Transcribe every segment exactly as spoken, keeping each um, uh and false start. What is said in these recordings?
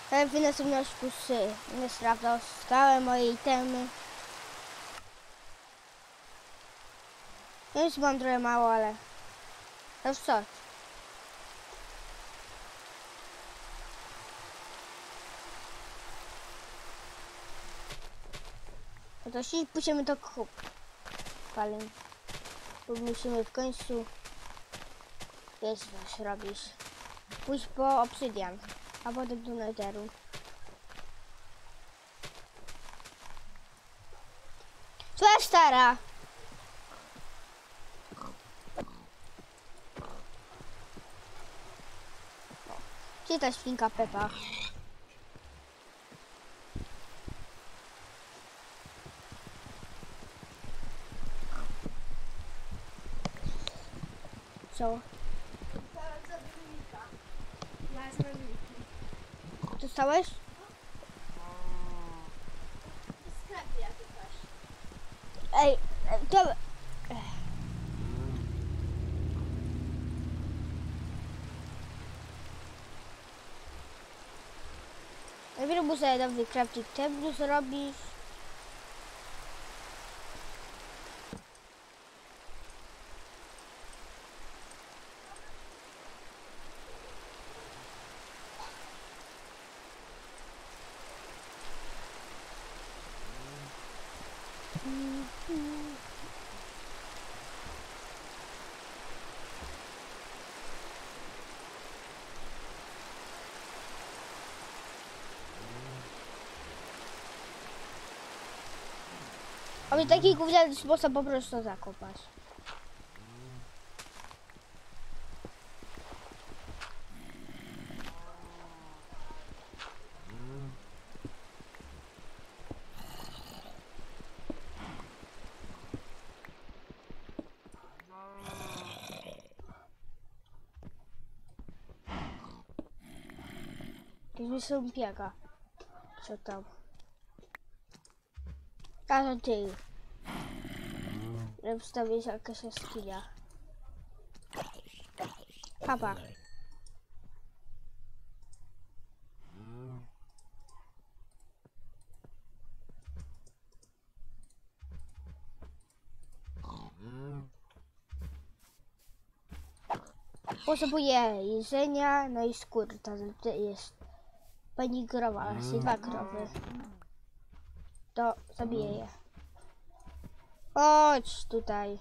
Ten wyniosł wniosku z nie sprawdzał skałę mojej itemy. No już mam trochę mało, ale to już coś. No to jeśli pójdziemy do kup. Palin. Bo musimy w końcu wiesz coś robić. Pójść po obsydian, a potem do netheru. Cześć stara! Gdzie ta świnka Pepa? Co? Dostałeś? W sklepie jak coś. Ej, to... Najpierw muszę dobry crafting table zrobić. A mi taki gówniany sposób po prostu zakopać. Jakby są biega. Co tam? A to ty. Żeby wstawić jakaś jaskinia. Papa. Potrzebuję jedzenia, no i skóry. To jest pani krowa, jest dwa krowy. To zabiję je. Chodź tutaj.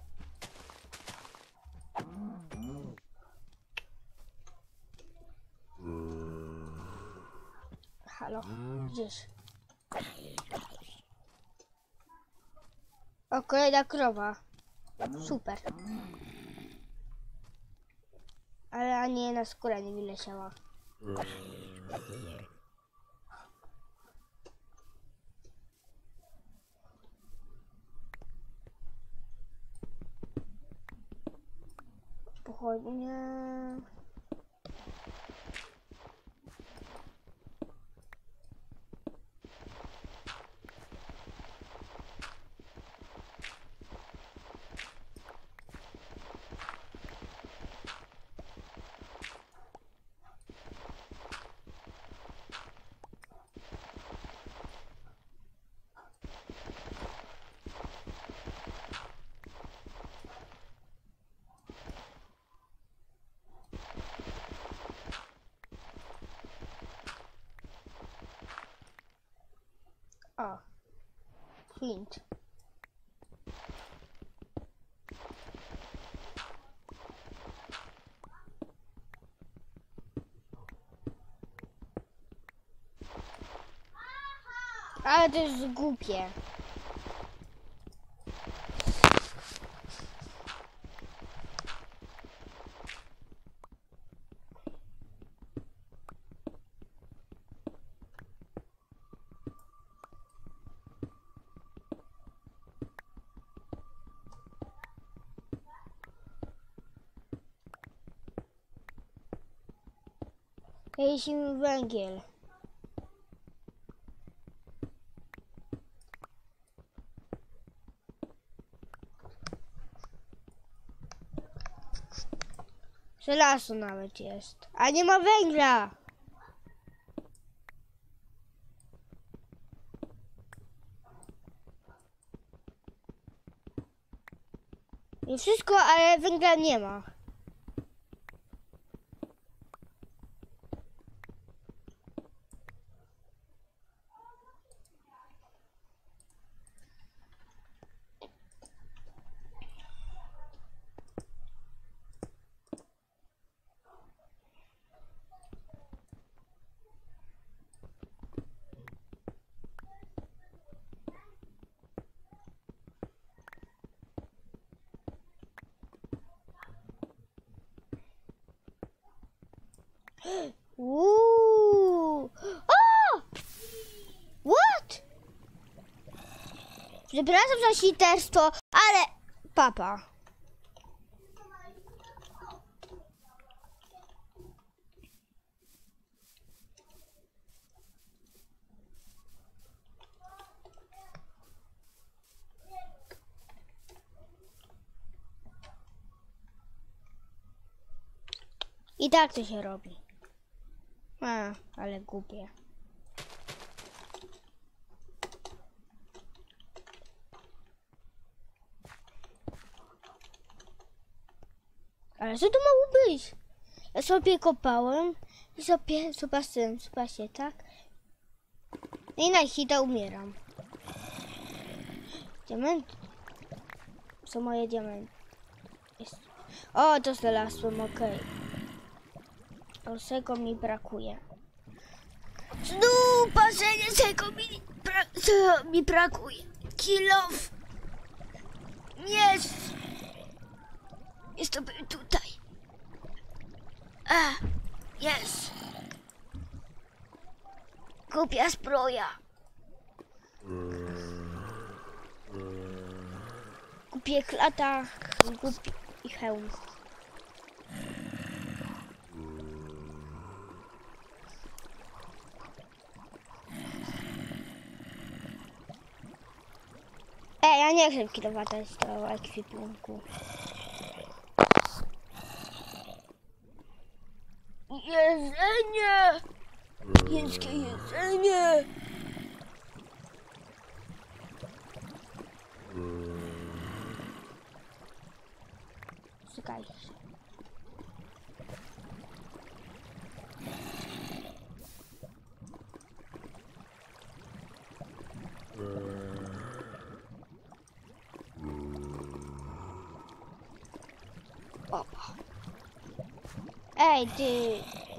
Halo, gdzieś? O, kolejna krowa. Super. Ale ani jedna skóra nie wyleciała. Pochodnie. O, flint. Ale to jest głupie. Jeśli węgiel. Żelazo nawet jest. A nie ma węgla. I wszystko, ale węgla nie ma. Uuu. O! What? Przepraszam za siterstwo, ale papa. I tak to się robi. A, ale głupie. Ale co to mało być? Ja sobie kopałem i sobie, zobaczyłem, zobaczcie, tak? I na hita umieram. Diament? Co moje diamenty? Jest. O, to znalazłem, okej. Okay. Czego mi brakuje? Znów patrzenie, czego mi, bra co mi brakuje? Kilof! Jest! Jest to był tutaj. A, jest! Głupia zbroja. Głupie klata, głupi hełm. Ej, ja nie chcę kilowata z tego ekwipunku. Jedzenie! Chińskie jedzenie! Czekajcie. Opa. Ej, ty...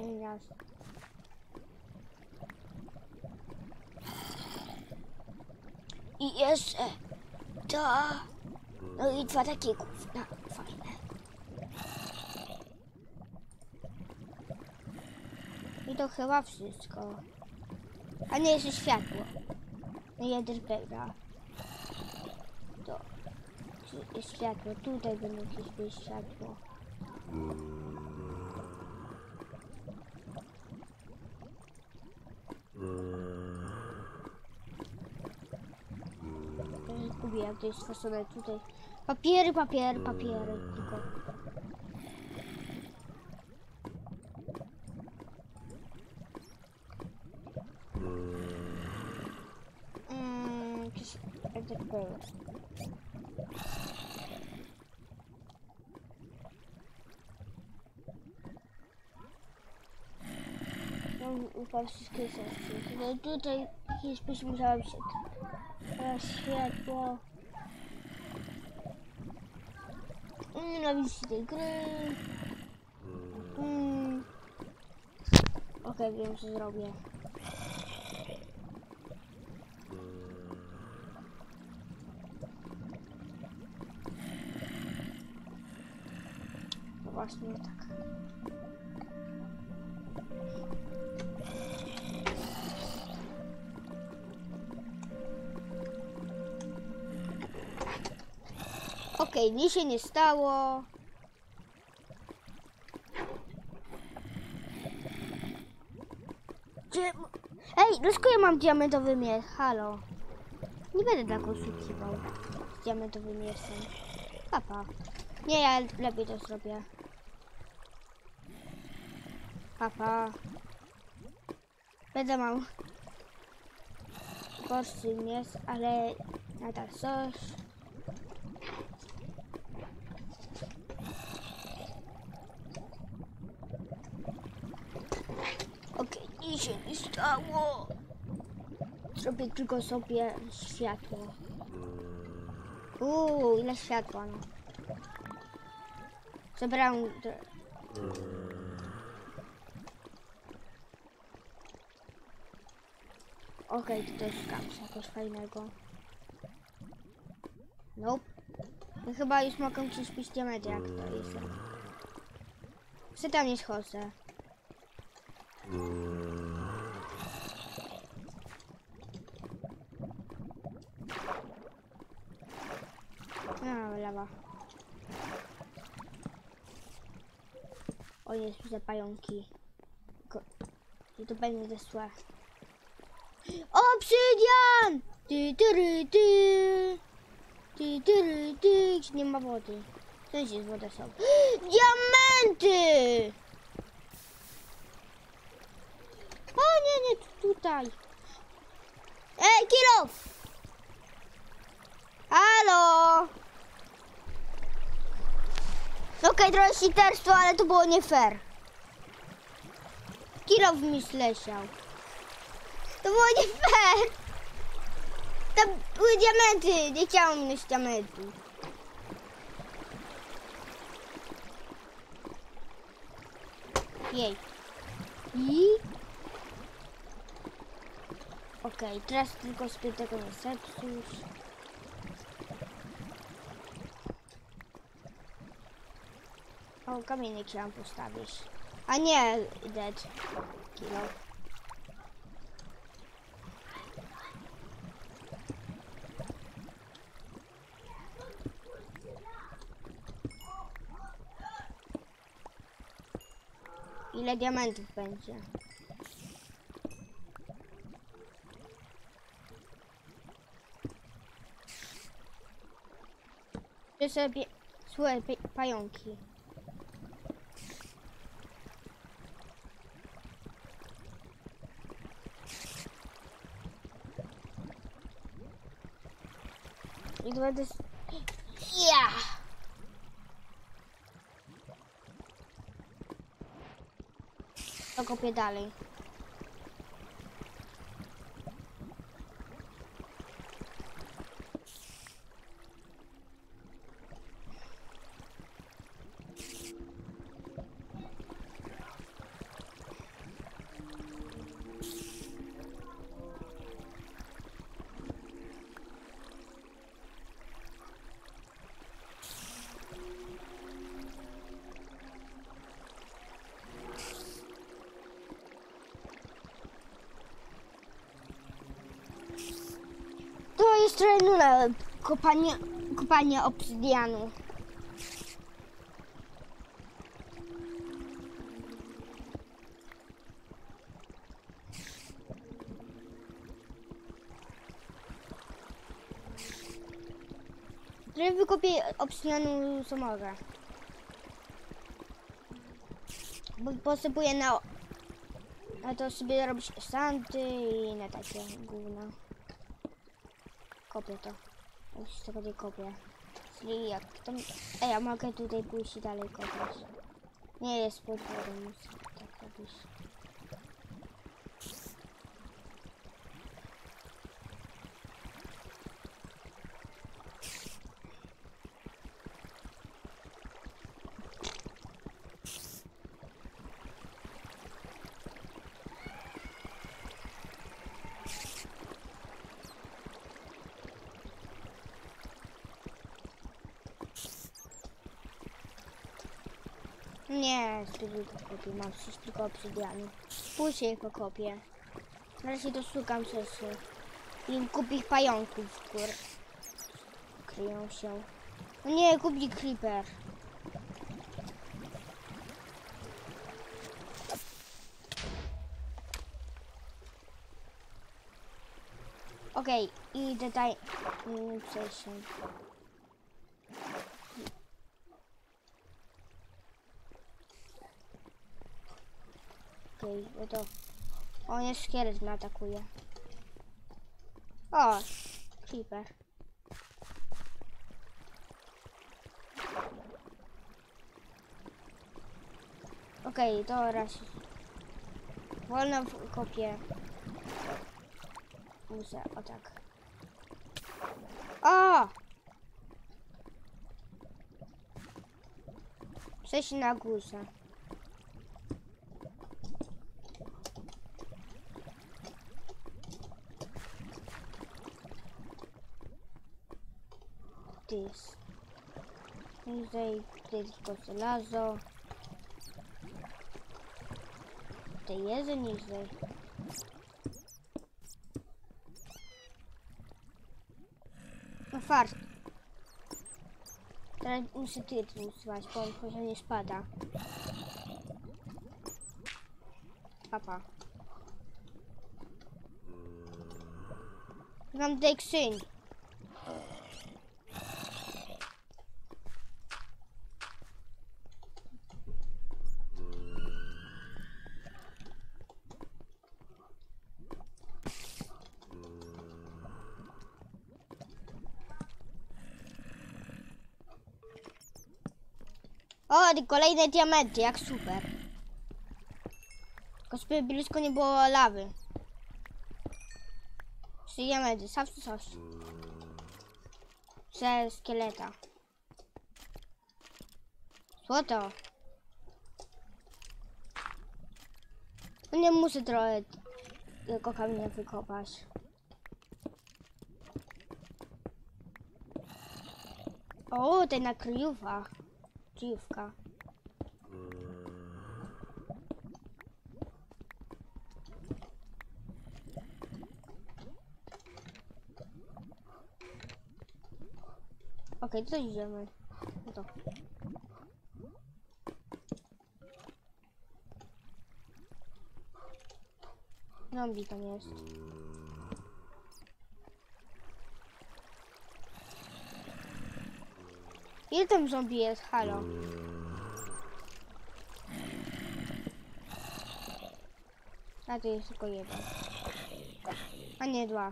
I jeszcze to... No i dwa takie gówna fajne. I to chyba wszystko. A nie, jeszcze światło. No jeden pełna. To... Jest światło. Tutaj będzie jakieś być światło. Gubię, jak to jest stworzone tutaj. Papiery, papiery, papiery. Tylko. Mm, jakieś... Jak tak było. Ufam wszystkie rzeczy. No tutaj jakieś byś musiała się... Teraz światło. Nienawidzę tej gry. Mm. Okej, okay, wiem co zrobię. No właśnie tak. Okej, okay, nic się nie stało. Ej, dlaczego ja mam diamentowy miecz? Halo. Nie będę tak oszukiwał z diamentowym mieczem. Papa. Nie, ja lepiej to zrobię. Papa. Będę mam gorszy miecz, ale nadal coś. nic się nie stało. Zrobię tylko sobie światło. Uuu, ile światła, no. Zebrałem... Okej, okay, to też szukam czegoś fajnego. Nope. No chyba już mogę ci śpić diamenty, jak to jest. Co tam jest chodzę? A, lawa. O, jest tu za pająki. I to będzie złe. Obsydian! Ty, ty, ty, ty. Ty, ty, ty, ty. Nie ma wody. To jest woda są. Diamenty! O nie, nie, tutaj. Ej, kilo! Halo! Okej, okay, trochę siterstwo, ale to było nie fair. Kilo mi zleciał. To było nie fair. Tam były diamenty. Nie chciałam minąć diamentu. Jej. I? Okej, okay, teraz tylko sobie tego nie zepsuć. O, kamienie chciałam postawić. A nie, dead. Kilo. Ile diamentów będzie? Czy sobie złe pająki? I to będę... Ja! To kopię dalej. To jest trochę kopanie, kopanie obsydianu. Trochę wykopię obsydianu, co mogę. Bo posypuję na... A to sobie robić sandy i na takie gówno. Kopię to. Już z tego nie kopię. Czyli jak tam... Ej, ja mogę tutaj pójść i dalej kopać. Nie jest pod wodą, muszę tak robić. Nie, zbyt kopię, mam coś tylko obsydianu. Później pokopię. Na razie doszukam rzeczy. I kupi pająków, które kryją się. No nie, kupi creeper. Okej, okay, idę daj... Nie przejść. Okej, okay, no to... O, nie, szkielet mnie atakuje. O, creeper. Okej, okay, to raz. Wolno w kopie. Muszę, o tak. O! Przejść na górze. This. Niżej, tylko żelazo. Tutaj jest niżej. No fart. Teraz muszę tyt usuwać, bo on poziom nie spada. Papa. Mam tutaj skrzyń. O, kolejne diamenty, jak super. Tylko żeby blisko nie było lawy. Trzy diamenty, sam coś. Ze szkieleta. Złoto. No nie muszę trochę tylko kamienia wykopać. O, tutaj na kryjówkach. Kryjówka. Okej, okay, to idziemy. No to. Zombie tam jest. Ile tam zombie jest? Halo. A tu jest tylko jeden. A nie, dwa.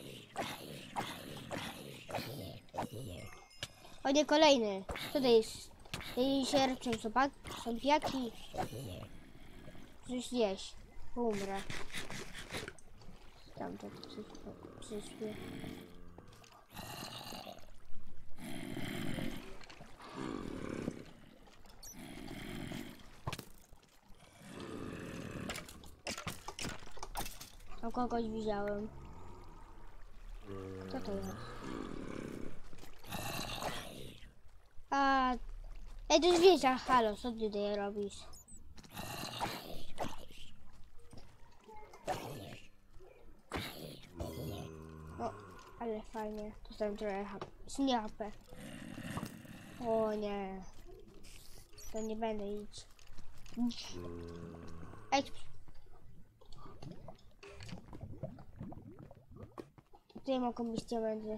O nie, kolejny. Co to jest? Jej sierpczą zombiaki. Coś jeść. Umrę. Tam to przyszły. O, kogoś widziałem. Co to jest? A... Ej, to jest wieża, halo, co ty tutaj robisz? O, ale fajnie, dostałem trochę H P. Nie H P. O nie. To nie będę iść. Ej, tutaj mogą być diamenty.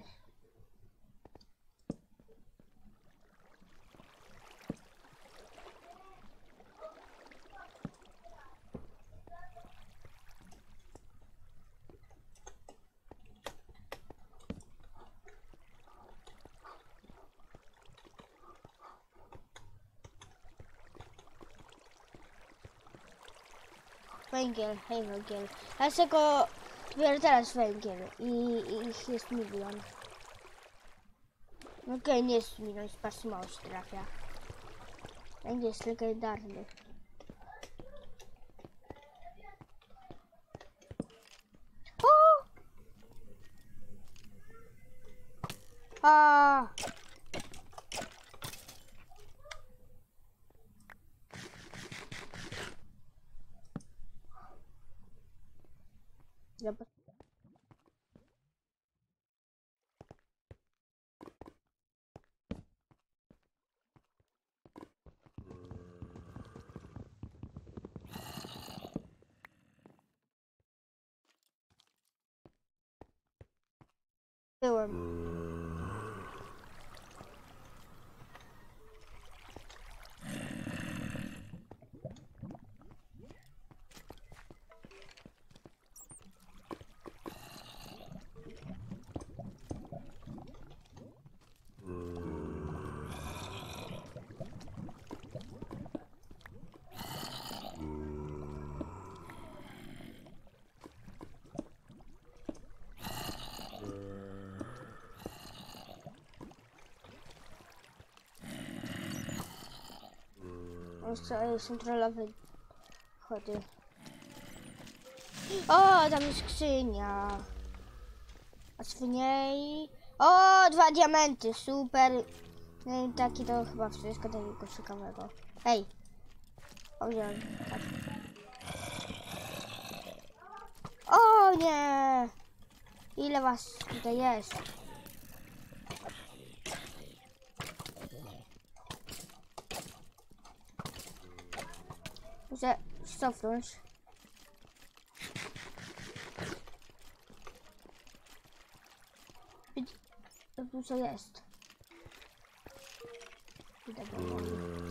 Węgiel, hej węgiel. Dlaczego dopiero teraz węgiel i, i ich jest milion? No okej, okay, nie jest milion, bardzo mało się trafia. Węgiel jest legendarny. O! A! Zobacz. Byłem. są, są trollowe chody. O, tam jest skrzynia. A w niej... O, dwa diamenty, super. No i taki to chyba wszystko takiego ciekawego. Hej. O, wziąłem. Tak. O nie! Ile was tutaj jest? Muszę cofnąć. To dużo jest. Idę powoli.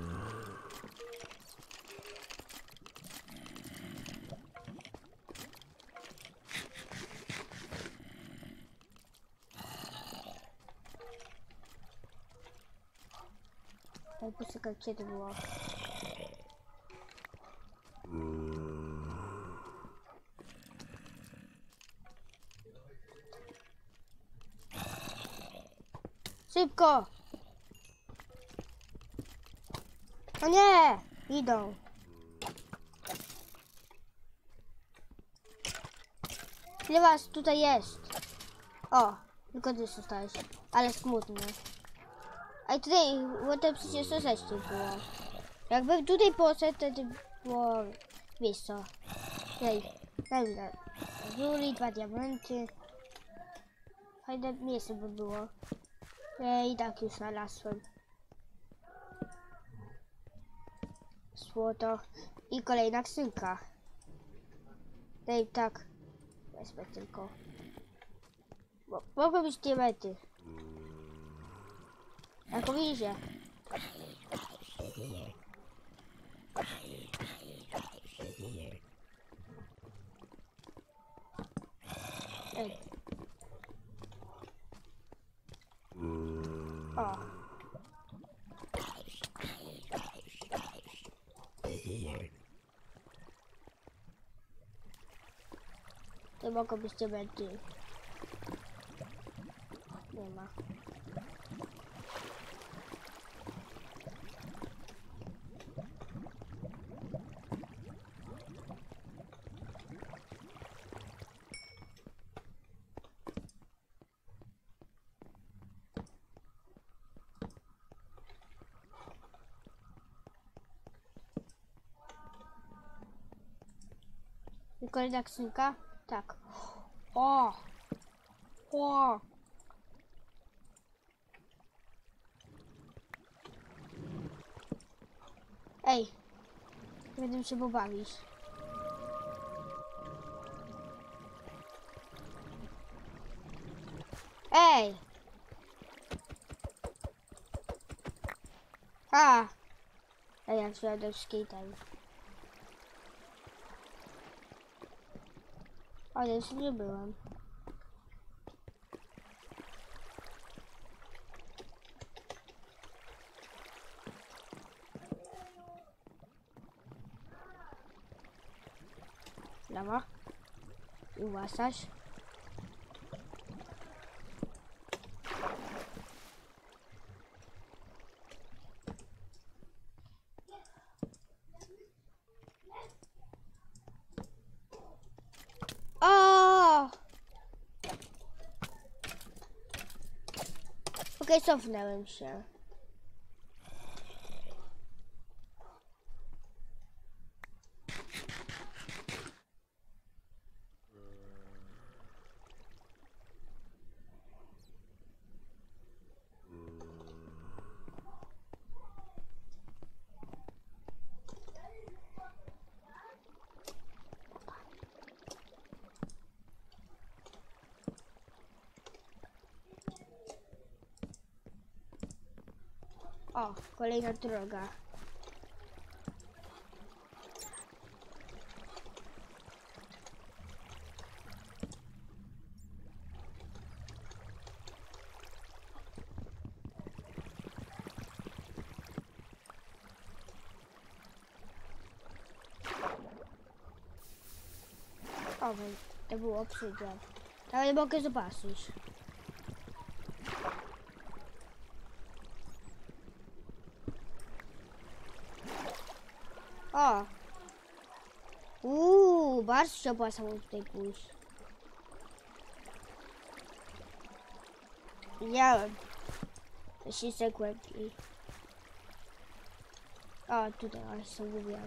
Ej, poczekaj, gdzie to było? Szybko! O nie! Idą. Ile was tutaj jest? O, tylko ty zostałeś. Ale smutno. A tutaj, bo to przecież sześć było. Jakbym tutaj poszedł, to by było... Wiesz co? Ej, daj mi tak. Żuli, dwa diamenty. Fajne miejsce by było. Ej, tak już znalazłem. Złoto. I kolejna skrzynka. Ej, tak. Wezmę tylko. Bo mogą być diamenty. Jak widzicie. Ej. O. To mogą być diamenty. Nie ma. I kolejna skrzynka? Tak. O! O! Ej! Będę się pobawić. Ej! A! Ej, ja wsiadłem skate'em. Ale już nie byłem. Lawa. I uważać. O! Okej, cofnąłem się. O, kolejna droga. O, to było obsydian. Ale nie mogę zobaczyć. O! Uuu, bardzo się opłacało tutaj pójść. Widziałem. To się zagłębi. O, tutaj, ale się mówiłem.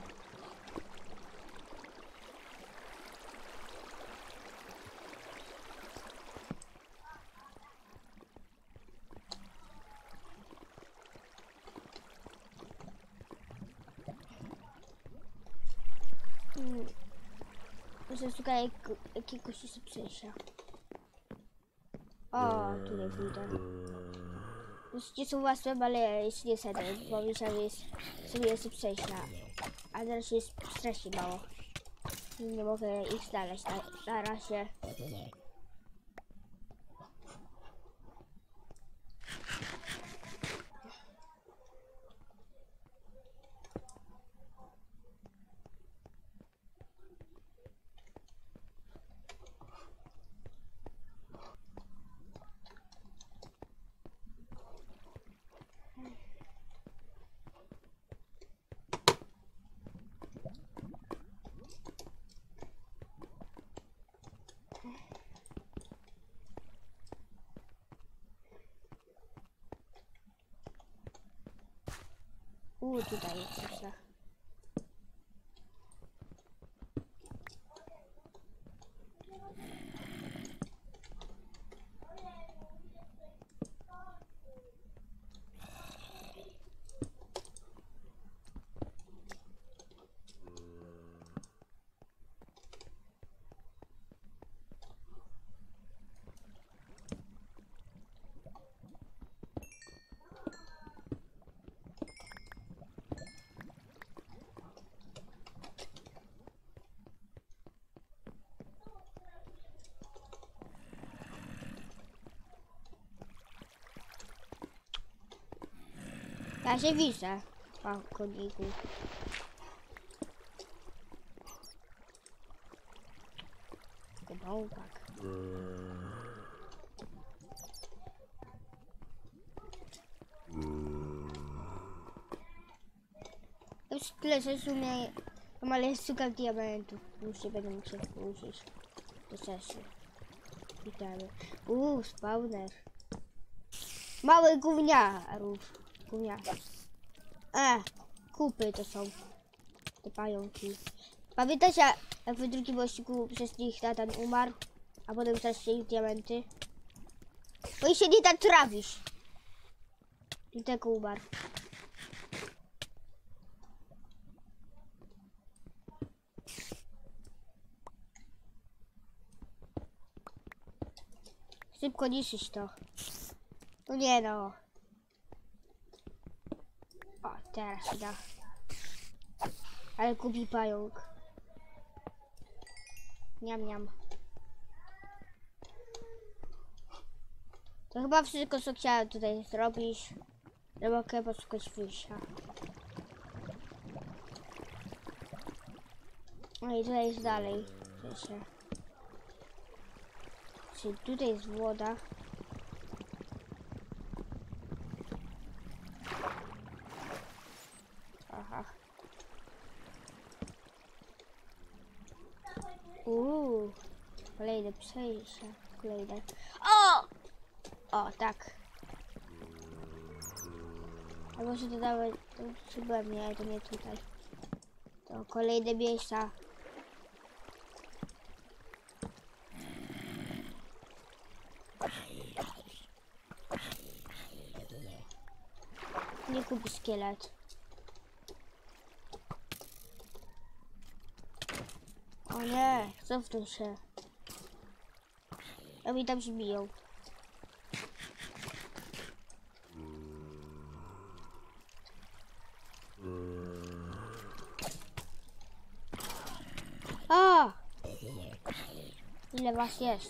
Hmm. Muszę szukać jak, jakiegoś przejścia. O, tutaj pójdę. Wszystkie są łatwe, ale jest niestety, bo myślałem, że jest sobie jest przejścia. A teraz jest strasznie mało. Nie mogę ich znaleźć na, na razie. Uuu, tutaj jest jeszcze. Ja się widzę, o koniku. Chyba uwag. Już tyle, że w sumie ale szukam diamentów. Już się będę musiał użyć do sesji. Witamy. Uuu, spawner. Mały gówniarów. Gówniar. E, kupy to są. Te pająki. Pamiętacie, jak w drugim odcinku przez nich Nathan umarł, a potem stracili ich diamenty? Bo i się nie da trawisz. I tego umarł. Szybko niszczyć to. No nie no. O, teraz się da. Ale kupi pająk. Niam, niam. To chyba wszystko, co chciałem tutaj zrobić. Nie mogę poszukać wyjścia. No i tutaj jest dalej. Wiecie. Czyli tutaj jest woda. Aha. Uuu. Kolejne przejście. Kolejne. O! O, tak. A może to nawet, to chyba nie, to nie tutaj. To kolejne miejsca. Nie kupi szkielet. O nie, cofnął się. A mi tam się biją. A! Ile was jest?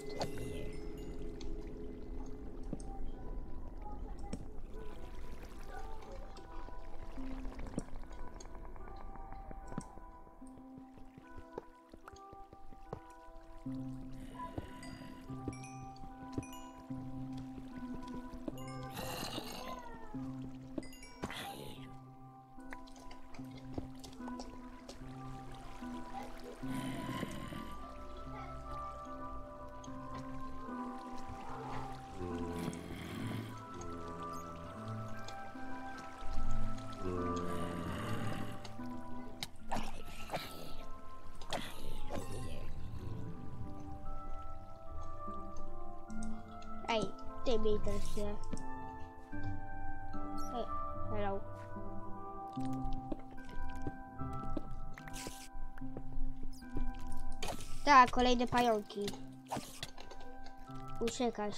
Ej, ty mnie interesuje. Ej, hello. Tak, kolejne pająki. Uciekasz.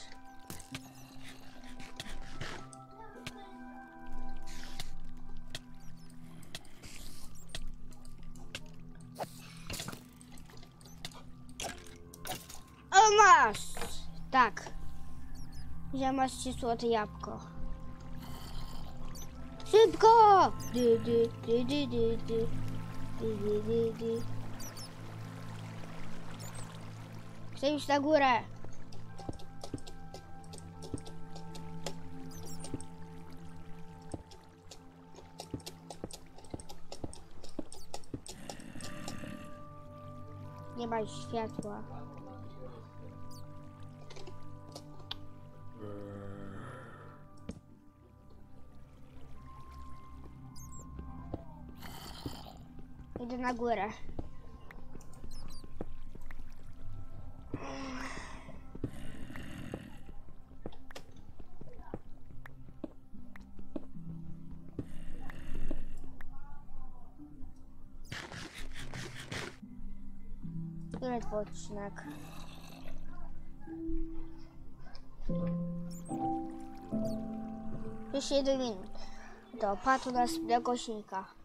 O, masz! Tak. Że masz trzy złote jabłko. Szybko! Dy, dy, dy, dy, dy, dy. Dy, dy, dy, dy. Chcę iść na górę. Nie ma światła. Idę na górę. Ledwo odcinek. Jeszcze jeden minut. To patrz u nas do głośnika.